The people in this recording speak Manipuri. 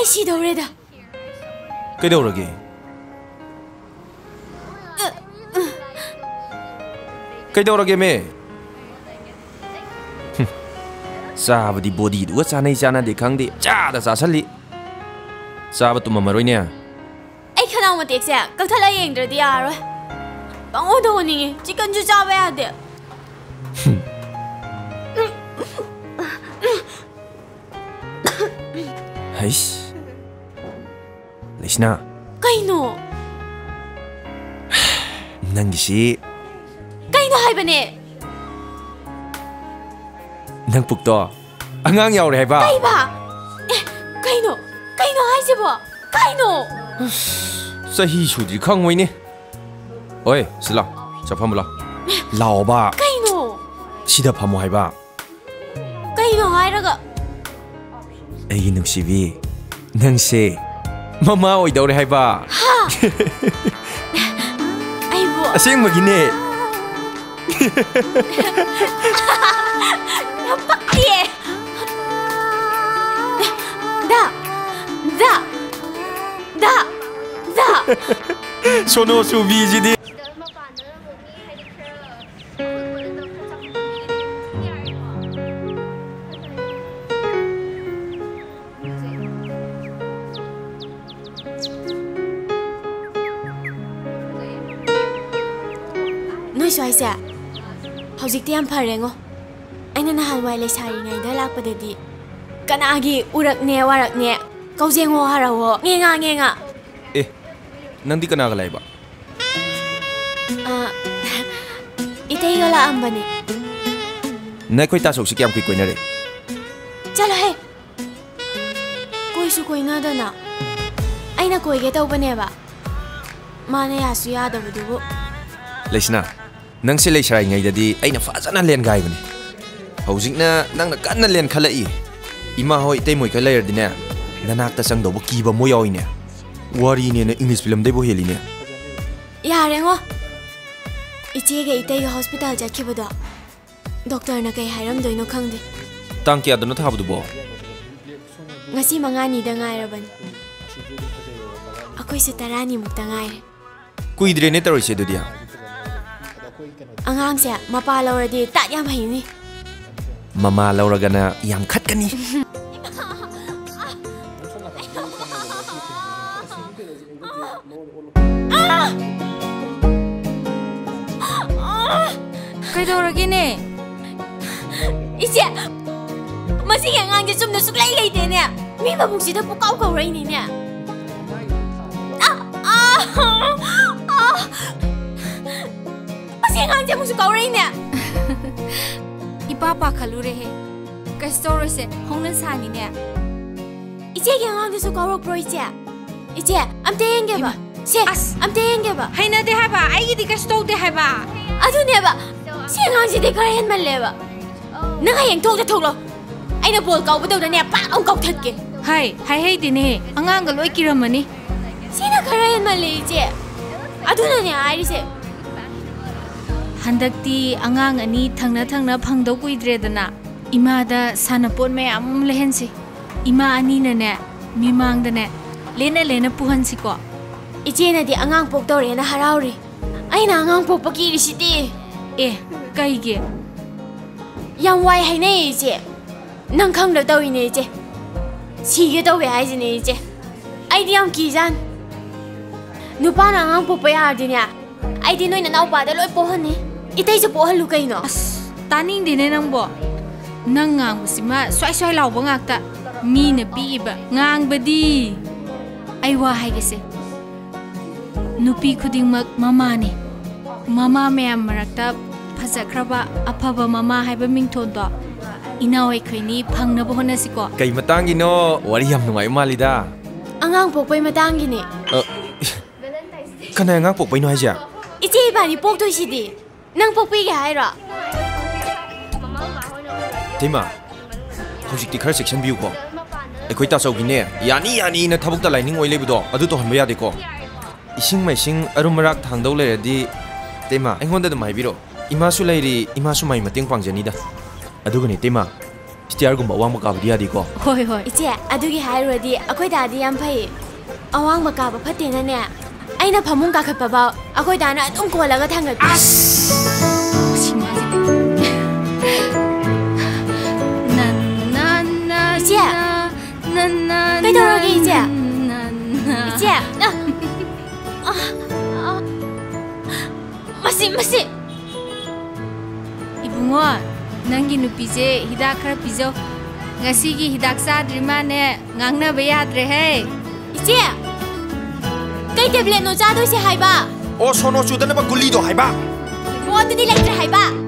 ai siidꯧꯔꯦꯗ ꯀꯩꯗꯧꯔꯒꯦ ꯀꯩꯗꯧꯔꯒꯦ ꯃꯦ ꯆꯥꯕꯗꯤ ꯕꯣꯗꯤꯗꯨꯒ ꯆꯥꯅꯩ ꯆꯥꯅꯗꯦ ꯈꯪꯗꯦ ꯆꯥꯗ ꯆꯥꯁꯜꯂꯤ ꯆꯥꯕ ꯇꯨꯝꯃꯝꯃꯔꯣꯏꯅꯦ ꯑꯩ ꯈꯅꯥꯎ ꯃꯇꯦꯛꯁꯦ ꯀꯛꯊꯠꯂ ꯌꯦꯡꯗ꯭ꯔꯗꯤ ꯌꯥꯔꯣꯏ ꯄꯪꯑꯣꯗ ꯑꯣꯅꯤꯡꯉꯦ ꯆꯤꯛꯀꯟꯁꯨ ꯆꯥꯕ ꯌꯥꯗꯦ ꯍꯩꯁ ꯂꯩꯁꯅꯥ ꯀꯩꯅꯣ ꯅꯪꯒꯤꯁꯤ ꯀꯩꯅꯣ ꯍꯥꯏꯕꯅꯦ ꯅꯪ ꯄꯨꯛꯇꯣ ꯑꯉꯥꯡ ꯌꯥꯎꯔꯦ ꯍꯥꯏꯕ ꯀꯩꯕ ꯀꯩꯅꯣ ꯍꯥꯏꯁꯤꯕꯣ ꯀꯩꯅꯣ ꯆꯍꯤ ꯁꯨꯗ꯭ꯔꯤ ꯈꯪꯉꯣꯏꯅꯦ ꯍꯣꯏ ꯁꯤ ꯂꯥꯎ ꯆꯠꯐꯝ ꯂꯥꯎ ꯂꯥꯎꯕ ꯀꯩꯅꯣ ꯁꯤꯗ ꯐꯝꯃꯣ ꯍꯥꯏꯕ ꯀꯩꯅꯣ ꯍꯥꯏꯔꯒ ꯑꯩꯒꯤ ꯅꯨꯡꯁꯤꯕꯤ ꯅꯪꯁꯦ ꯃꯃꯥ ꯑꯣꯏꯗꯧꯔꯦ ꯍꯥꯏꯕ ꯑꯩꯕꯨ ꯑꯁꯦꯡꯕꯒꯤꯅꯦ ꯌꯥꯝ ꯄꯛꯇꯤꯌꯦ ꯗ ꯁꯣꯅꯣ ꯆꯨꯕꯤꯁꯤꯗꯤ ꯅꯣꯏ ꯁ꯭ꯋꯥꯏꯁꯦ ꯍꯧꯖꯤꯛꯇꯤ ꯌꯥꯝ ꯐꯔꯦꯉꯣ ꯑꯩꯅ ꯅꯍꯥꯟꯋꯥꯏ ꯂꯩꯁꯥꯔꯤꯉꯩꯗ ꯂꯥꯛꯄꯗꯗꯤ ꯀꯅꯥꯒꯤ ꯎꯔꯛꯅꯦ ꯋꯥꯔꯛꯅꯦ ꯀꯧꯖꯦꯡꯉꯣ ꯍꯔꯥꯎꯍꯣ ꯉꯦꯉꯥ ꯑꯦ ꯅꯪꯗꯤ ꯀꯅꯥꯒ ꯂꯩꯕ ꯏꯇꯩꯒ ꯂꯥꯛꯑꯝꯕꯅꯦ ꯅꯈꯣꯏ ꯇꯥꯆꯧꯁꯤ ꯀꯌꯥꯝ ꯀꯨꯏ ꯀꯣꯏꯅꯔꯦ ꯆꯠꯂꯣꯍꯦ ꯀꯣꯏꯁꯨ ꯀꯣꯏꯅꯗꯅ ꯑꯩꯅ ꯀꯣꯏꯒꯦ ꯇꯧꯕꯅꯦꯕ ꯃꯥꯅ ꯌꯥꯁꯨ ꯌꯥꯗꯕꯗꯨꯕꯨ ꯂꯩꯁꯅꯥ ꯅꯪꯁꯦ ꯂꯩꯁꯥꯔꯤꯉꯩꯗꯗꯤ ꯑꯩꯅ ꯐꯖꯅ ꯂꯦꯟꯒꯥꯏꯕꯅꯤ ꯍꯧꯖꯤꯛꯅ ꯅꯪꯅ ꯀꯟꯅ ꯂꯦꯟꯈꯠꯂꯛꯏ ꯏꯃꯥ ꯍꯣꯏ ꯏꯇꯩꯃꯣꯏꯈ ꯂꯩꯔꯗꯤꯅꯦ ꯅꯅꯥꯛꯇ ꯆꯪꯗꯧꯕ ꯀꯤꯕ ꯃꯣꯏ ꯌꯥꯎꯏꯅꯦ ꯋꯥꯔꯤꯅꯦꯅ ꯏꯪꯂꯤꯁ ꯐꯤꯂꯝꯗꯩꯕꯨ ꯍꯦꯜꯂꯤꯅꯦ ꯌꯥꯔꯦꯉꯣ ꯏꯆꯦꯒ ꯏꯇꯩꯒ ꯍꯣꯁꯄꯤꯇꯥꯜ ꯆꯠꯈꯤꯕꯗꯣ ꯗꯣꯛꯇꯔꯅ ꯀꯩ ꯍꯥꯏꯔꯝꯗꯣꯏꯅꯣ ꯈꯪꯗꯦ ꯇꯥꯡ ꯀꯌꯥꯗꯅꯣ ꯊꯥꯕꯗꯨꯕꯣ ꯉꯁꯤ 5ꯅꯤꯗ ꯉꯥꯏꯔꯕꯅꯤ ꯑꯩꯈꯣꯏꯁꯨ 10ꯅꯤꯃꯨꯛꯇ ꯉꯥꯏꯔꯦ ꯀꯨꯏꯗ꯭ꯔꯦꯅꯦ ꯇꯧꯔꯤꯁꯦ ꯑꯗꯨꯗꯤ ꯑꯉꯥꯡꯁꯦ ꯃꯄꯥ ꯂꯧꯔꯗꯤ ꯇꯥꯠ ꯌꯥꯝ ꯍꯩꯅꯤ ꯃꯃꯥ ꯂꯧꯔꯒꯅ ꯌꯥꯝ ꯈꯠꯀꯅꯤ ꯀꯩꯗꯧꯔꯒꯦꯅꯦ 이제 마시게 안gan게 좀더 쑥라이 레이데네 미 마북시다 뿌까우 까우라이니네 마시게 안gan게 무슨 까우라이네 이빠 파칼루레해 가스토르세 홍는 산이네 이제 안gan게서 까우럭 브로 이제 암테 행게봐 세 암테 행게봐 하이나데 하바 아이디 가스토데 하바 아두네봐 시 안gan지데 그래 했말레봐 nang hayang thok da thok lo ai na bol kau badau da ne pa ong kau that ke hai dine angang ga loi kiramani sina khara hen male je aduna ne ai se handakti angang ani thangna phangdau kuidredana ima da sanapon me am lehensi ima ani na ne mimang da ne lena puhansi ko ije na di angang pok dau re na harauri ai na angang pok paki ri siti kai ge yang wai hai ne je nang khang da dau ne je si ge dau be hai je ne je ai di am ki jan nu pa na ngang po pa ya di ne ai di noi na nau pa da loi po han ne itai je po han lu kai no taning di ne nang bo nang ngang sima swai lau ba ngak ta mi na pi ba ngang ba di ai wa hai ge se nupi khuding mak mama ne mama me am marakta fajakraba afaba mama haiba mingthon do inawai khaini phangnaba honasiko kai matangino wari yam nungai malida angang pokpai matangi ne kana angang pokpai no haja ije bani pokdoi sidi nang pokpai ga haira tima hojikti khar section view ko ekhoi ta chawgine yani na thabukta lining oi lebudo adu to hanba yade ko ising maising arumarak thangdau leradi tima engonda dum haibiro imasu leiri imasu mai mating pangjani da adugani tima ꯁ꯭ꯇꯤꯌꯔꯒꯨꯝꯕ ꯑꯋꯥꯡꯕ ꯀꯥꯕꯗꯤ ꯌꯥꯗꯦꯀꯣ ꯍꯣꯏ ꯍꯣꯏ ꯏꯆꯦ ꯑꯗꯨꯒꯤ ꯍꯥꯏꯔꯨꯔꯗꯤ ꯑꯩꯈꯣꯏ ꯗꯥꯗꯤ ꯌꯥꯝ ꯐꯩ ꯑꯋꯥꯡꯕ ꯀꯥꯕ ꯐꯠꯇꯦꯅꯅꯦ ꯑꯩꯅ ꯐꯃꯨꯡ ꯀꯥꯈꯠꯄꯐꯥꯎ ꯑꯩꯈꯣꯏ ꯗꯥꯅ ꯑꯗꯨꯝ ꯀꯣꯜꯂꯒ ꯊꯥꯡꯒꯠꯄꯤ 이제 그대로게 이제 masih Ibungo nangi nupije hidak khara pijo ngasigi hidak sadri mane ngangna ba yadre he 이제 kay tablet no chadoi se haiba o sono chudana ba guli do haiba mo adudi lecture haiba